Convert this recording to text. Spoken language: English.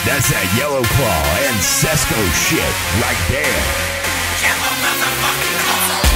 That's that Yellow Claw and Cesqeaux shit right there. Yellow motherfucking claw.